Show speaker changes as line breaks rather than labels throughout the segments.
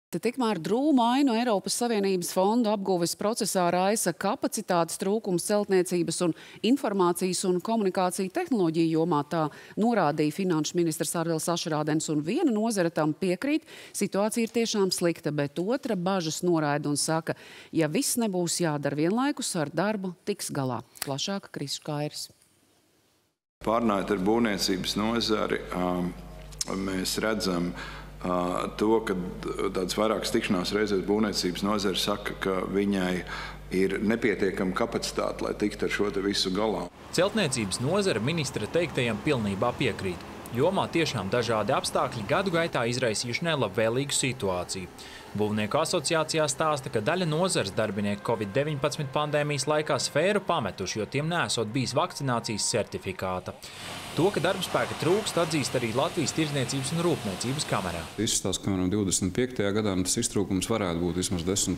Tikmēr drūmu ainu Eiropas Savienības fondu apguves procesā raisa kapacitātes trūkums celtniecības un informācijas un komunikāciju tehnoloģiju jomā, tā norādīja finanšu ministrs Arvils Ašrādens, un viena nozare tam piekrīt. Situācija ir tiešām slikta, bet otra bažas noraida un saka, ja viss nebūs jādara vienlaikus, ar darbu tiks galā. Plašāk Krišs Kairis.
Pārnājot ar būvniecības nozari, mēs redzam to, ka tādas vairākas tikšanās reizēs būvniecības nozare saka, ka viņai ir nepietiekama kapacitāte, lai tiktu ar šo visu galā.
Celtniecības nozare ministra teiktajam pilnībā piekrīt. Jomā tiešām dažādi apstākļi gadu gaitā izraisījuši nelabvēlīgu situāciju. Būvnieku asociācijā stāsta, ka daļa nozares darbinieki Covid-19 pandēmijas laikā sfēru pametuši, jo tiem neesot bijis vakcinācijas certifikāta. To, ka darbspēka trūkst, atzīst arī Latvijas Tirdzniecības un Rūpniecības kamerā.
Izstāsta, ka 25. gadā tas iztrūkums varētu būt vismaz 10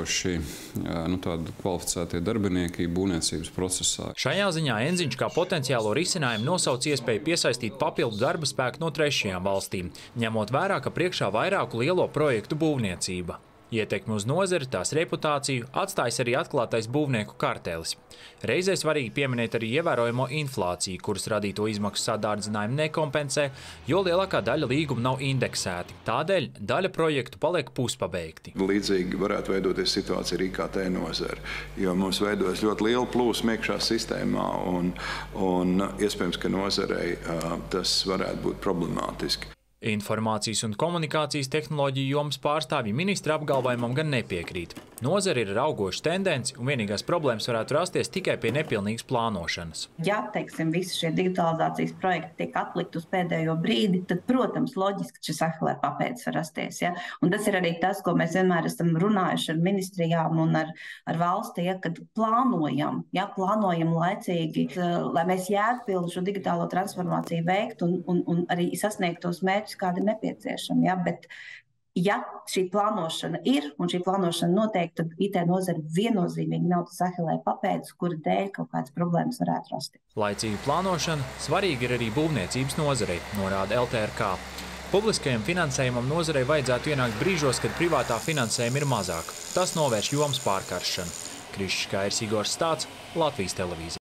000 tādu kvalificētie darbinieki būvniecības procesā.
Šajā ziņā Enziņš kā potenciālo risinājumu nosauc iespēju piesaistīt papildu darba spēku no trešajām valstīm, ņemot vērā, ka priekšā vairāku lielo projektu būvniecība. Ietekmi uz nozari, tās reputāciju atstājis arī atklātais būvnieku kartelis. Reizē svarīgi pieminēt arī ievērojamo inflāciju, kuras radīto izmaksu sadārdzinājumu nekompensē, jo lielākā daļa līgumu nav indeksēti. Tādēļ daļa projektu paliek puspabeigti.
Līdzīgi varētu veidoties situācija ar IKT nozari, jo mums veidojas ļoti liela plūsma iekšā sistēmā un iespējams, ka nozarei tas varētu būt problemātiski.
Informācijas un komunikācijas tehnoloģiju jomas pārstāvji ministra apgalvojumam gan nepiekrīt. Nozare ir augoša tendence, un vienīgās problēmas varētu rasties tikai pie nepilnīgas plānošanas.
Ja, teiksim, visi šie digitalizācijas projekti tiek atlikt uz pēdējo brīdi, tad, protams, loģiski šis ahilēra papēdis var rasties. Ja? Un tas ir arī tas, ko mēs vienmēr esam runājuši ar ministrijām un ar valsti, ja, kad plānojam laicīgi, lai mēs jēgpilni šo digitālo transformāciju veiktu un arī sasniegtu tos mērķus, kādi ir nepieciešami. Ja? Bet, ja šī plānošana ir un šī plānošana notiek, tad IT nozare viennozīmīgi nav tas ahilēra papēdis, kura dēļ kaut kādas problēmas varētu rasties.
Laicīga plānošana svarīgi ir arī būvniecības nozarei, norāda LTRK. Publiskajam finansējumam nozarei vajadzētu ienākt brīžos, kad privātā finansējuma ir mazāk. Tas novērš jomas pārkaršanu. Krišs Kairis, Igors Stāts, Latvijas televīzija.